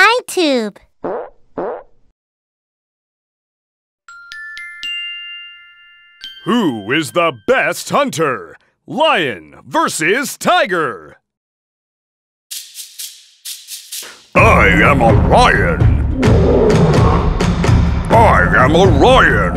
ITUBE. Who is the best hunter? Lion versus tiger. I am a lion. I am a lion.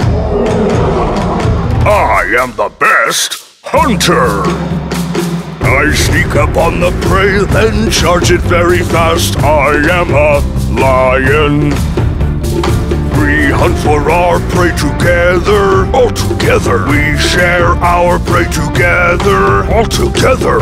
I am the best hunter. I sneak up on the prey, then charge it very fast. I am a lion. We hunt for our prey together, all together. We share our prey together, all together.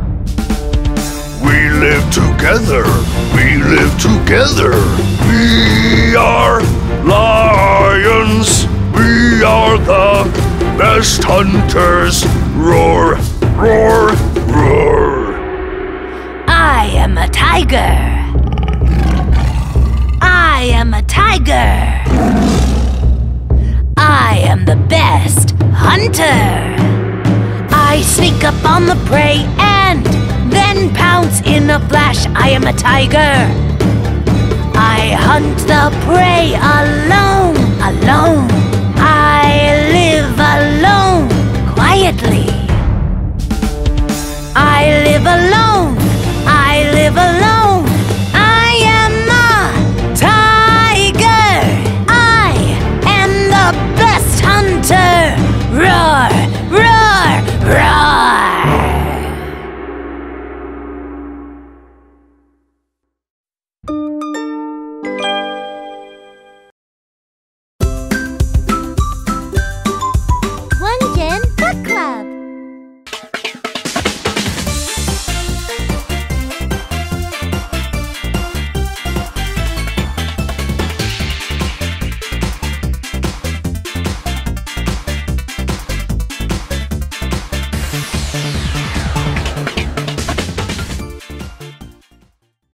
We live together, we live together. We are lions, we are the best hunters. Roar, roar, roar. I am a tiger. I am a tiger. I am the best hunter. I sneak up on the prey and then pounce in a flash. I am a tiger. I hunt the prey alone, alone. I live alone, quietly. I live alone.